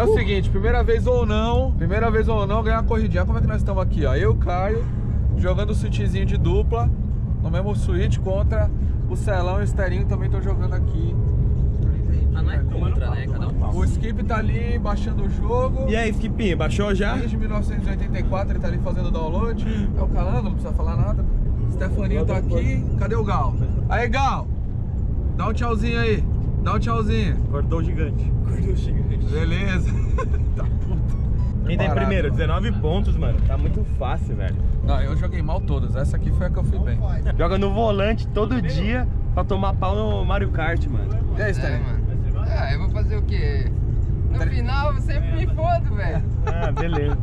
É o seguinte, primeira vez ou não, ganhar uma corridinha. Como é que nós estamos aqui, ó? Eu e o Caio, jogando o switchzinho de dupla, no mesmo switch contra o Celão e o Esterinho também estão jogando aqui. Ah, não é contra, né? Cada um. O Skip tá ali baixando o jogo. E aí, Skipinho, baixou já? Desde 1984 ele tá ali fazendo download. É o Calango, não precisa falar nada. Stefaninho tá aqui. Cadê o Gal? Aí, Gal! Dá um tchauzinho aí. Dá um tchauzinho. Acordou o gigante. Beleza. Tá puta. Quem tá em primeiro? 19 pontos, mano. Tá muito fácil, velho. Não, eu joguei mal todas. Essa aqui foi a que eu fui bem. Joga no volante todo dia pra tomar pau no Mario Kart, mano. E aí, Stefaninho? mano. Ah, eu vou fazer o quê? No final eu sempre me fodo, velho. Ah, beleza.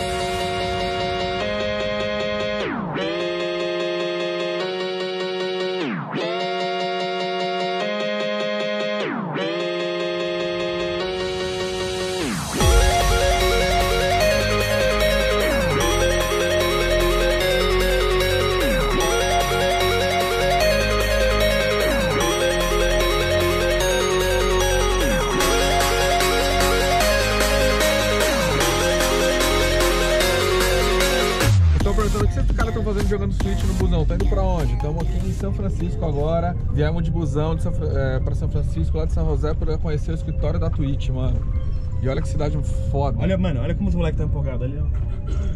O que esses caras estão fazendo jogando Switch no busão? Tá indo pra onde? Estamos aqui em São Francisco agora. Viemos de busão pra São Francisco, lá de São José, para conhecer o escritório da Twitch, mano. E olha que cidade foda. Olha, mano, olha como os moleques estão empolgados ali, ó.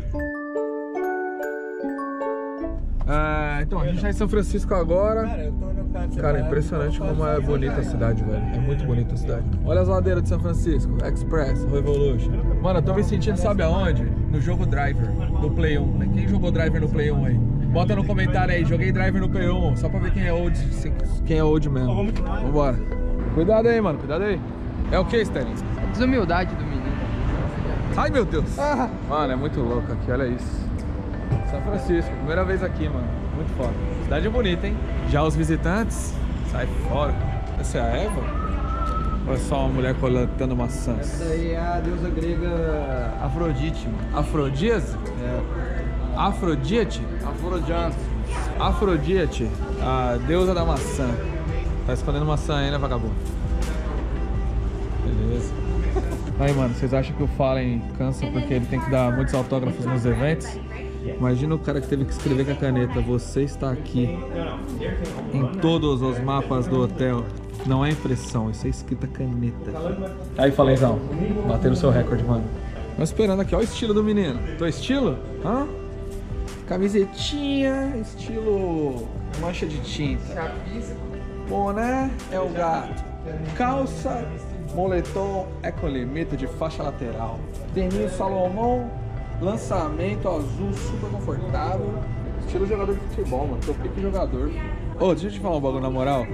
Então, a gente tá em São Francisco agora. Cara, impressionante como é bonita a cidade, velho. É muito bonita a cidade. Olha as ladeiras de São Francisco, Express, Revolution. Mano, eu tô me sentindo, sabe aonde? No jogo Driver, do Play 1. Quem jogou Driver no Play 1 aí? Bota no comentário aí, joguei Driver no Play 1, só pra ver quem é old mesmo. Vambora. Cuidado aí, mano, cuidado aí. É o que, Sterling? Desumildade do menino. Ai, meu Deus. Mano, é muito louco aqui, olha isso. São Francisco, primeira vez aqui, mano. Muito foda. Cidade bonita, hein? Já os visitantes, sai fora. Essa é a Eva? Ou é só uma mulher coletando maçãs? Essa daí é a deusa grega Afrodite, mano. Afrodíase? É. Afrodite? Afrodite. Afrodite, a deusa da maçã. Tá escondendo maçã aí, né, vagabundo? Beleza. Aí, mano, vocês acham que o Fallen cansa porque ele tem que dar muitos autógrafos nos eventos? Imagina o cara que teve que escrever com a caneta: você está aqui em todos os mapas do hotel. Não é impressão, isso é escrita caneta. Aí, Falenzão, batendo o seu recorde, mano. Tô esperando aqui, olha o estilo do menino. Tô estilo? Hã? Camisetinha, estilo mancha de tinta. Chapisco. Boné é o gato. Calça, moletom, ecolimita de faixa lateral. Teninho Salomão, lançamento azul, super confortável. Estilo jogador de futebol, mano. Tô pique jogador. Ô, deixa eu te falar um bagulho na moral.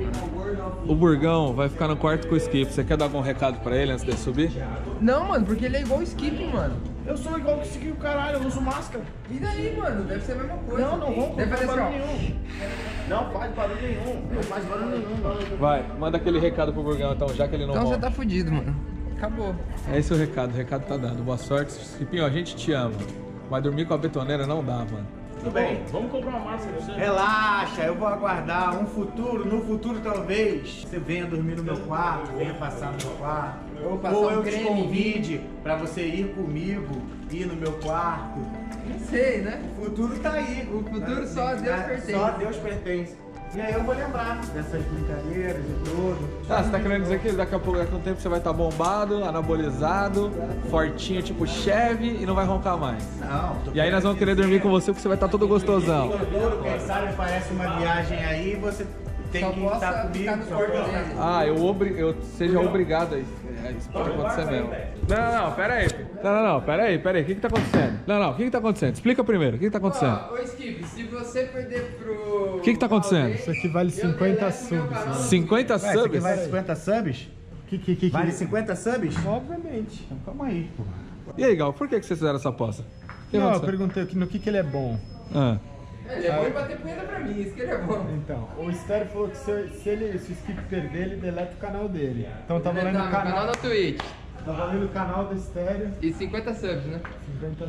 O Burgão vai ficar no quarto com o Skip. Você quer dar algum recado pra ele antes de subir? Não, mano, porque ele é igual o Skip, mano. Eu sou igual que Skip, caralho, eu uso máscara. E daí, mano? Deve ser a mesma coisa. Não vou Deve fazer fazer assim, barulho nenhum. Não faz barulho nenhum. Não faz barulho nenhum, mano. Vai, manda aquele recado pro Burgão então, já que ele não Então volta. já tá fudido, mano. Acabou. É esse o recado tá dado. Boa sorte. Skipinho, a gente te ama. Mas dormir com a betoneira não dá, mano. Tudo bem. Vamos comprar uma máscara pra você. Relaxa, eu vou aguardar no futuro talvez você venha dormir no meu quarto, venha passar no meu quarto. Eu vou passar Ou um eu te creme. convide pra você ir comigo, ir no meu quarto. Não sei, né? O futuro tá aí. O futuro só a Deus pertence. Só a Deus pertence. E aí eu vou lembrar dessas brincadeiras e tudo. Ah, você tá querendo dizer que daqui a pouco, daqui a um tempo, você vai estar bombado, anabolizado, fortinho tipo Chevy e não vai roncar mais. Não. E aí nós vamos querer dormir com você porque você vai estar todo gostosão. Quem sabe parece uma viagem aí, você tem Só que possa estar comigo. ficar no corpo dele. Ah, eu seja obrigado aí. Isso pode acontecer mesmo. Não, pera aí. Não, pera aí. O que tá acontecendo? Não, o que tá acontecendo? Explica primeiro, o que tá acontecendo? Ô, Skip, se você perder pro... O que tá acontecendo? Isso aqui vale 50 subs. 50 Ué, isso aqui subs? vale 50 subs? Que Vale 50 subs? Obviamente. Então calma aí, pô. E aí, Gal, por que vocês fizeram essa aposta? O que Não, eu aconteceu? perguntei no que ele é bom. Ah. Ele é bom em bater punheta pra mim, isso que ele é bom. Então, o Estéreo falou que se o Skip perder, ele deleta o canal dele. Então tá valendo o Canal canal. na Twitch. Tá valendo o canal do Estéreo, E 50 subs, né? 50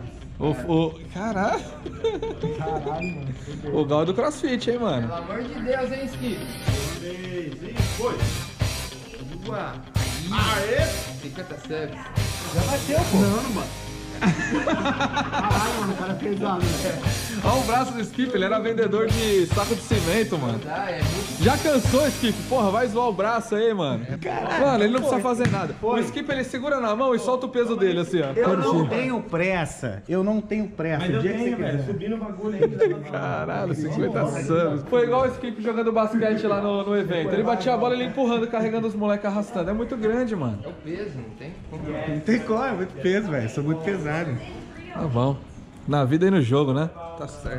subs. Caralho. Caralho, mano. fudeu. O Gal é do CrossFit, hein, mano? Pelo amor de Deus, hein, Skip? 3 e foi. Boa. Aê! 57. Já bateu, pô. Não, mano. Caralho, mano, o cara é pesado, né? Olha o braço do Skip, ele era vendedor de saco de cimento, mano. Já cansou, Skip? Porra, vai zoar o braço aí, mano. Caralho, mano, ele não precisa fazer nada. O Skip, ele segura na mão e solta o peso dele, assim, ó. Eu não tenho pressa. Eu não tenho pressa. Mas o eu dia que tenho, você velho. quiser. Subi no bagulho aí. Caralho, 50 sanos. Foi igual o Skip jogando basquete lá no evento. Ele batia a bola, ele empurrando, carregando os moleques arrastando. É muito grande, mano. É o peso, não tem como. Não tem como, é muito peso, velho. Sou muito pesado. Tá bom. Na vida e no jogo, né? Tá certo.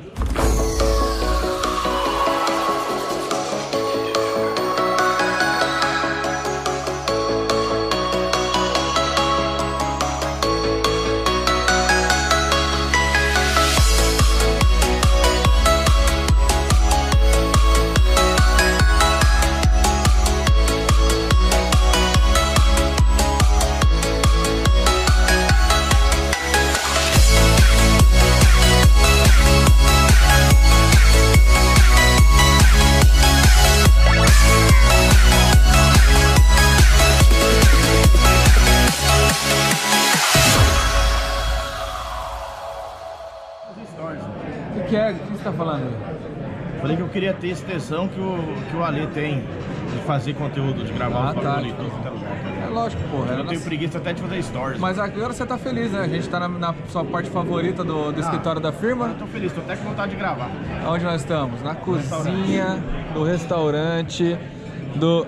O que você tá falando? Falei que eu queria ter esse tesão que o Ale tem de fazer conteúdo, de gravar os bagulho e tudo. É lógico, porra. Eu tenho preguiça até de fazer stories. Mas agora você tá feliz, né? A gente tá na sua parte favorita do escritório da firma. Eu tô feliz, tô até com vontade de gravar. Onde nós estamos? Na cozinha do restaurante no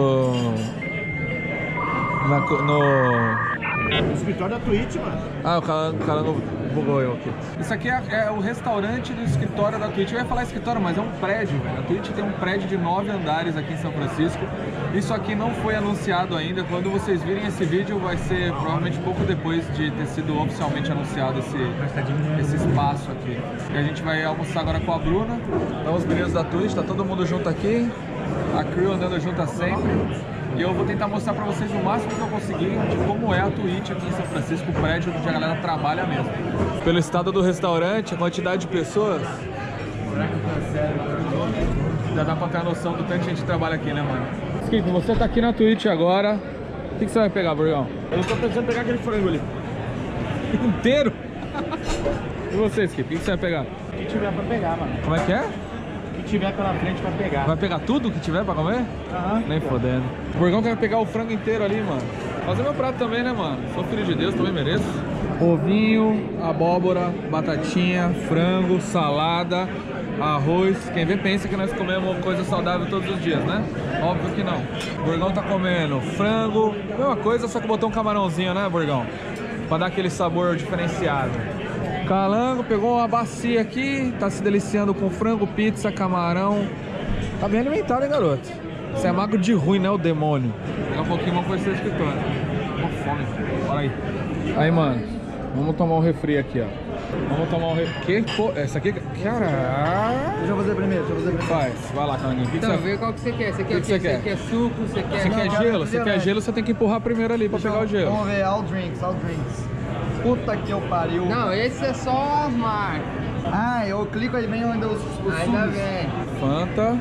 escritório da Twitch, mano. Ah, o Calango bugou eu aqui. Isso aqui é o restaurante do escritório da Twitch. Eu ia falar escritório, mas é um prédio, velho. A Twitch tem um prédio de 9 andares aqui em São Francisco. Isso aqui não foi anunciado ainda. Quando vocês virem esse vídeo, vai ser provavelmente pouco depois de ter sido oficialmente anunciado esse espaço aqui. E a gente vai almoçar agora com a Bruna. Então os meninos da Twitch, tá todo mundo junto aqui. A crew andando junta sempre. E eu vou tentar mostrar pra vocês o máximo que eu conseguir de como é a Twitch aqui em São Francisco, o prédio onde a galera trabalha mesmo. Pelo estado do restaurante, a quantidade de pessoas, já dá pra ter a noção do tanto que a gente trabalha aqui, né, mano? Skip, você tá aqui na Twitch agora. O que você vai pegar, Burgão? Eu tô pensando em pegar aquele frango ali. Inteiro? E você, Skip, o que você vai pegar? O que tiver pra pegar, mano. Como é que é? O que tiver pela frente pra pegar. Vai pegar tudo que tiver pra comer? Aham. Nem fodendo. O Burgão quer pegar o frango inteiro ali, mano. Fazer meu prato também, né, mano? Sou filho de Deus, também mereço. Ovinho, abóbora, batatinha, frango, salada, arroz. Quem vê pensa que nós comemos coisa saudável todos os dias, né? Óbvio que não. O Burgão tá comendo frango, mesma coisa, só que botou um camarãozinho, né, Burgão? Pra dar aquele sabor diferenciado. Calango pegou uma bacia aqui, tá se deliciando com frango, pizza, camarão. Tá bem alimentado, hein, garoto? Você é magro de ruim, né, o demônio? Daqui a pouquinho vamos conhecer o escritório. Tô com fome, bora aí. Aí, mano, vamos tomar um refri aqui, ó. Vamos tomar um refri. Que pô, essa aqui... Caralho! Deixa eu fazer primeiro, Faz, vai lá, Calanguinho. O que Então, você vê qual que você quer. Você quer que o quê? você quer? Você quer suco? Você quer... Você quer gelo? Você quer gelo, você tem que empurrar primeiro ali pra pegar o gelo. Vamos ver, all drinks. Puta que eu pariu. Não, esse é só as marcas. Ah, eu clico aí vem ainda os Ainda sumos. vem. Fanta.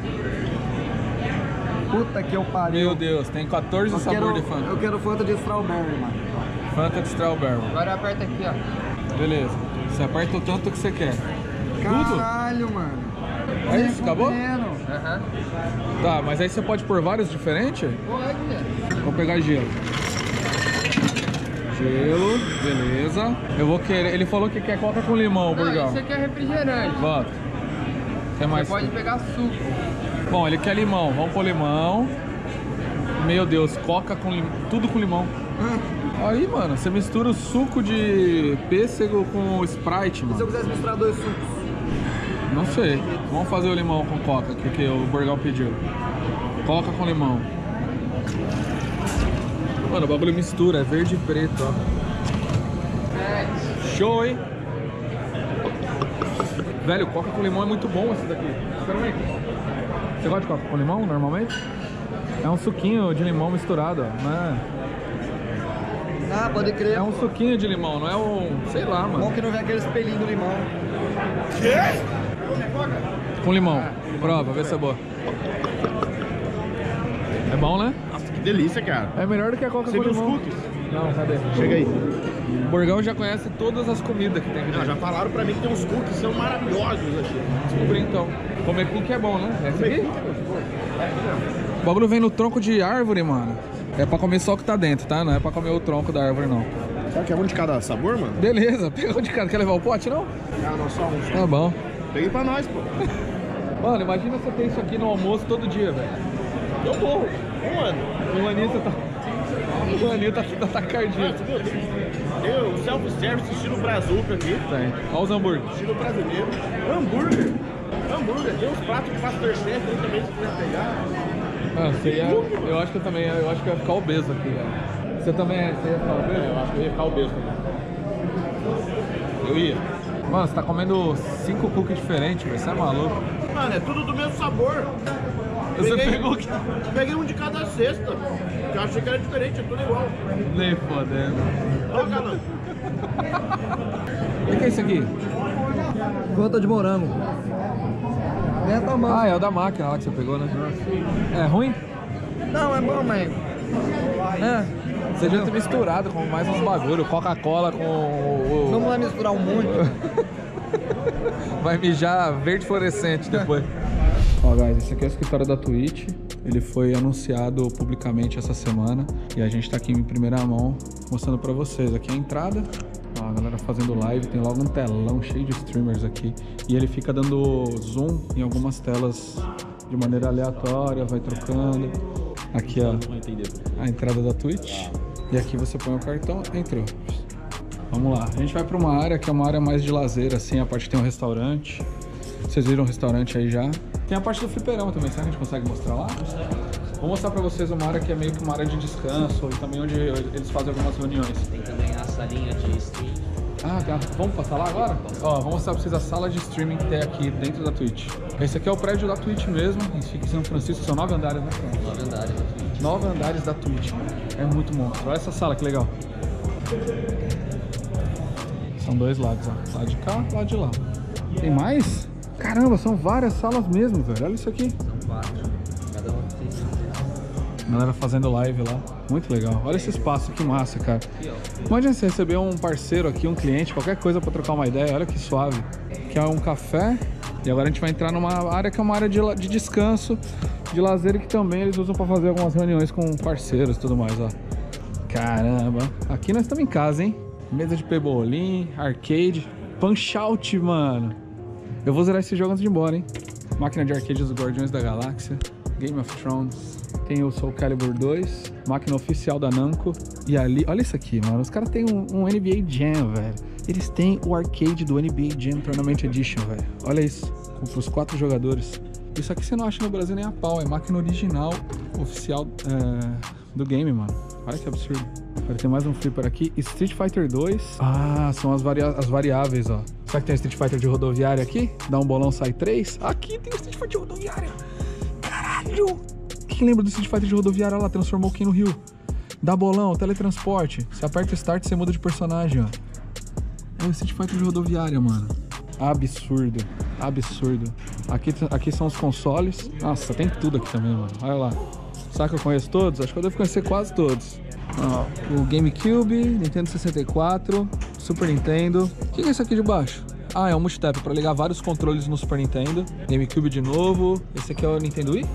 Puta que eu pariu. Meu Deus, tem 14 sabores de Fanta. Eu quero Fanta de strawberry, mano. Fanta de strawberry. Agora aperta aqui, ó. Beleza. Você aperta o tanto que você quer. Tudo? Caralho, mano. É isso? Acabou? Aham. Tá, mas aí você pode pôr vários diferentes? Pode. Vou pegar gelo. Gelo, beleza. Eu vou querer. Ele falou que quer coca com limão, Não, Burgão. isso aqui é refrigerante. Bota. Tem mais? Você pode pegar suco. Bom, ele quer limão. Vamos pôr limão. Meu Deus, coca com limão. Tudo com limão. Aí, mano, você mistura o suco de pêssego com o Sprite, mano. Se eu quisesse misturar dois sucos? Não sei. Vamos fazer o limão com coca, que o Burgão pediu. Coca com limão. Mano, o bagulho mistura, é verde e preto, ó. Show, hein? Velho, coca com limão é muito bom esse daqui. Experimenta. Você gosta de coca com limão, normalmente? É um suquinho de limão misturado, ó. Não é... Ah, pode crer. É um suquinho de limão, não é um... sei lá, mano. Bom que não vem aquele espelhinho do limão. Com limão. Prova, vê se é boa. É bom, né? Nossa, que Delícia, cara. É melhor do que a Coca Você com viu os limão. cookies? Não, cadê? Chega aí. O Borgão já conhece todas as comidas que tem aqui Não, dentro. já falaram pra mim que tem uns cookies que são maravilhosos aqui. Descobri então. Comer cookie é bom, né? É esse aqui? O bagulho vem no tronco de árvore, mano. É pra comer só o que tá dentro, tá? Não é pra comer o tronco da árvore, não. Será que é um de cada sabor, mano? Beleza, pegou de cara. Quer levar o pote, não? Ah, não, só um. Tá bom. Peguei pra nós, pô. Mano, imagina você ter isso aqui no almoço todo dia, velho. Eu morro. Um ano. O Anitta tá... O Anitta tá cardíaco. Tem o self-service estilo brazuca aqui. Tem. Olha os hambúrgueres. Estilo brasileiro. Hambúrguer. Hambúrguer. Tem uns pratos de Masterchef aí também, se quiser pegar. Ah, você ia... Eu acho que eu também... Eu acho que eu ia ficar obeso aqui, velho. Você também você ia ficar obeso? Eu acho que eu ia ficar obeso também. Eu ia. Mano, você tá comendo 5 cookies diferentes, velho. Você é maluco. Mano, é tudo do mesmo sabor. Você pegou o que? Peguei um de cada cesta. Eu achei que era diferente, é tudo igual. Nem fodendo. Olha, Galã. O que é isso aqui? Gota de morango. Ah, é o da máquina lá que você pegou, né? É ruim? Não, é bom, mas... Você devia ter misturado com mais uns bagulho. Coca-Cola com o... Vamos lá misturar um monte. Vai mijar verde fluorescente depois. Ó, guys, esse aqui é o escritório da Twitch. Ele foi anunciado publicamente essa semana e a gente tá aqui em primeira mão mostrando pra vocês. Aqui é a entrada. Ó, a galera fazendo live, tem logo um telão cheio de streamers aqui. E ele fica dando zoom em algumas telas de maneira aleatória, vai trocando. Aqui, ó, a entrada da Twitch. E aqui você põe o cartão, entrou. Vamos lá, a gente vai pra uma área que é uma área mais de lazer, assim, a parte que tem um restaurante. Vocês viram o restaurante aí já. Tem a parte do fliperama também, será que a gente consegue mostrar lá? Vou mostrar pra vocês uma área que é meio que uma área de descanso e também onde eles fazem algumas reuniões. Tem também a salinha de stream. Ah, tá. Vamos passar lá agora? Ó, vou mostrar pra vocês a sala de streaming que tem aqui dentro da Twitch. Esse aqui é o prédio da Twitch mesmo, fica em São Francisco, são 9 andares, né? 9 andares da Twitch. 9 andares da Twitch, é muito monstro. Olha essa sala, que legal. São dois lados, ó. Lado de cá, lado de lá. Tem mais? Caramba, são várias salas mesmo, velho. Olha isso aqui. São 4. Cada uma tem 6. Galera fazendo live lá. Muito legal. Olha esse espaço, que massa, cara. Imagina você receber um parceiro aqui, um cliente, qualquer coisa pra trocar uma ideia. Olha que suave. Aqui é um café. E agora a gente vai entrar numa área que é uma área de descanso, de lazer, que também eles usam pra fazer algumas reuniões com parceiros e tudo mais, ó. Caramba. Aqui nós estamos em casa, hein? Mesa de pebolim, arcade, Punch-Out, mano. Eu vou zerar esse jogo antes de ir embora, hein? Máquina de arcade dos Guardiões da Galáxia, Game of Thrones. Tem o Soul Calibur 2, máquina oficial da Namco. E ali, olha isso aqui, mano. Os caras têm um NBA Jam, velho. Eles têm o arcade do NBA Jam Tournament Edition, velho. Olha isso, para os 4 jogadores. Isso aqui você não acha no Brasil nem a pau. É máquina original, oficial do game, mano. Olha que absurdo. Agora tem mais um flipper aqui. Street Fighter 2. Ah, são as variáveis, ó. Será que tem Street Fighter de rodoviária aqui? Dá um bolão, sai 3. Aqui tem Street Fighter de rodoviária. Caralho! Quem lembra do Street Fighter de rodoviária lá? Transformou quem no Rio? Dá bolão, teletransporte. Você aperta Start, você muda de personagem, ó. É o Street Fighter de rodoviária, mano. Absurdo. Absurdo. Aqui são os consoles. Nossa, tem tudo aqui também, mano. Olha lá. Será que eu conheço todos? Acho que eu devo conhecer quase todos. Ó, o GameCube, Nintendo 64, Super Nintendo. O que é isso aqui de baixo? Ah, é um multitap para ligar vários controles no Super Nintendo. GameCube de novo. Esse aqui é o Nintendo Wii?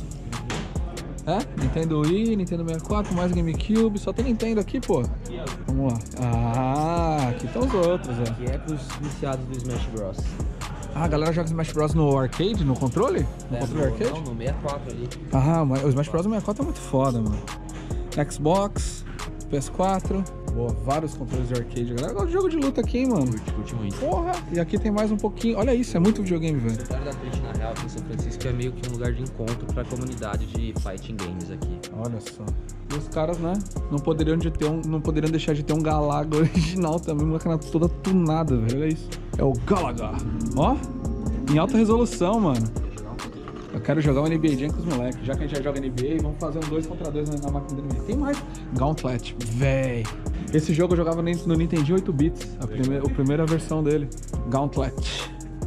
É? Nintendo Wii, Nintendo 64, mais GameCube. Só tem Nintendo aqui, pô. Vamos lá. Ah, aqui estão os outros, ó. Aqui é pros viciados do Smash Bros. Ah, a galera joga Smash Bros no arcade, no controle? No controle arcade? Não, no 64 ali. Ah, mas o Smash Bros no 64 é muito foda, mano. Xbox, PS4, boa, vários controles de arcade. A galera gosta de jogo de luta aqui, hein, mano. Curte muito. Porra! E aqui tem mais um pouquinho. Olha isso, é muito videogame, velho. O lugar da Twitch, na real, aqui em São Francisco, é meio que um lugar de encontro pra comunidade de fighting games aqui. Olha só. E os caras, né, não poderiam deixar de ter um Galaga original também, uma máquina toda tunada, velho. Olha isso. É o Galaga. Ó, em alta resolução, mano. Eu quero jogar um NBA Jam com os moleques. Já que a gente já joga NBA, vamos fazer um 2 contra 2 na máquina do NBA. Tem mais. Gauntlet, véi. Esse jogo eu jogava no Nintendo 8 bits, a primeira versão dele. Gauntlet.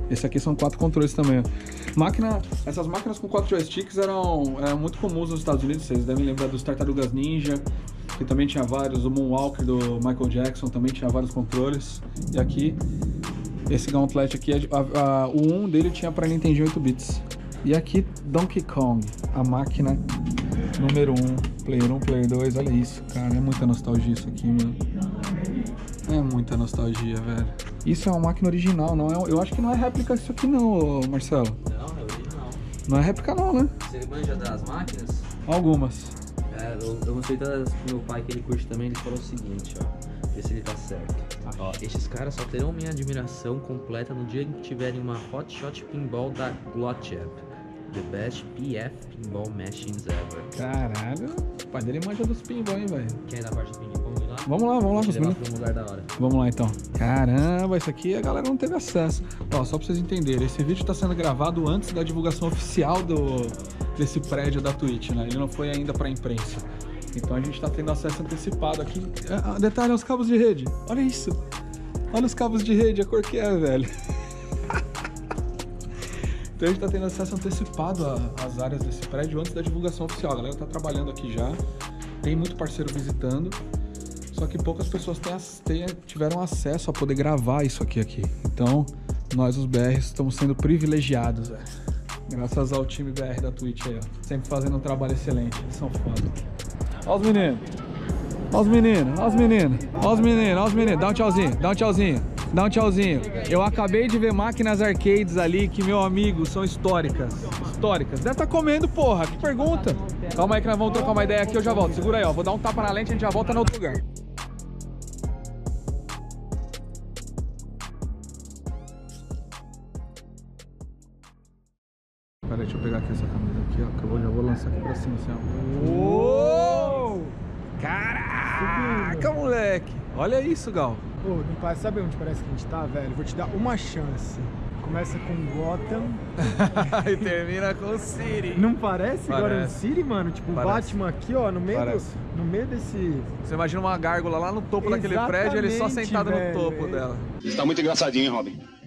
Esse aqui são 4 controles também. Essas máquinas com 4 joysticks eram muito comuns nos Estados Unidos. Vocês devem lembrar dos Tartarugas Ninja, que também tinha vários. O Moonwalker do Michael Jackson também tinha vários controles. E aqui, esse Gauntlet aqui, o 1 dele tinha para Nintendo 8 bits. E aqui, Donkey Kong, a máquina número 1, Player 1, Player 2. Olha isso, cara, é muita nostalgia isso aqui, mano. É muita nostalgia, velho. Isso é uma máquina original, não é? Eu acho que não é réplica isso aqui não, Marcelo. Não, é original. Não é réplica não, né? Você manja das máquinas? Algumas. Eu mostrei todas pro meu pai que ele curte também, ele falou o seguinte, ó. Vê se ele tá certo. Ó, estes caras só terão minha admiração completa no dia em que tiverem uma Hot Shot Pinball da Glotchep. The best PF Pinball Machines ever. Caralho, o pai dele manja dos pinball, hein, velho. Quer ir na parte do ping-pong lá? Vamos lá, Vou te levar pra um lugar da hora. Vamos lá então. Caramba, isso aqui a galera não teve acesso. Ó, só pra vocês entenderem, esse vídeo tá sendo gravado antes da divulgação oficial desse prédio da Twitch, né? Ele não foi ainda pra imprensa. Então a gente tá tendo acesso antecipado aqui. Detalhe, os cabos de rede. Olha isso. Olha os cabos de rede, a cor que é, velho. Então a gente tá tendo acesso antecipado às áreas desse prédio antes da divulgação oficial. A galera tá trabalhando aqui já. Tem muito parceiro visitando. Só que poucas pessoas tiveram acesso a poder gravar isso aqui. Então, nós os BRs estamos sendo privilegiados, velho. Graças ao time BR da Twitch aí, ó. Sempre fazendo um trabalho excelente. Eles são foda. Ó os meninos. Ó os meninos, ó os meninos. Ó os meninos, ó os meninos. Dá um tchauzinho, dá um tchauzinho. Dá um tchauzinho. Eu acabei de ver máquinas arcades ali que, meu amigo, são históricas. Históricas. Deve estar comendo, porra. Que pergunta. Calma aí que nós vamos trocar uma ideia aqui, eu já volto. Segura aí, ó. Vou dar um tapa na lente e a gente já volta no outro lugar. Pera aí, deixa eu pegar aqui essa camisa aqui, ó. Que eu já vou lançar aqui pra cima, assim, ó. Uou! Caraca, moleque! Olha isso, Gal. Pô, não parece, sabe onde parece que a gente tá, velho? Vou te dar uma chance. Começa com Gotham e termina com City. Não parece agora o City, mano? Tipo, o Batman aqui, ó, no meio desse... Você imagina uma gárgula lá no topo daquele prédio, ele só sentado no topo dela. Isso tá muito engraçadinho, hein, Robin?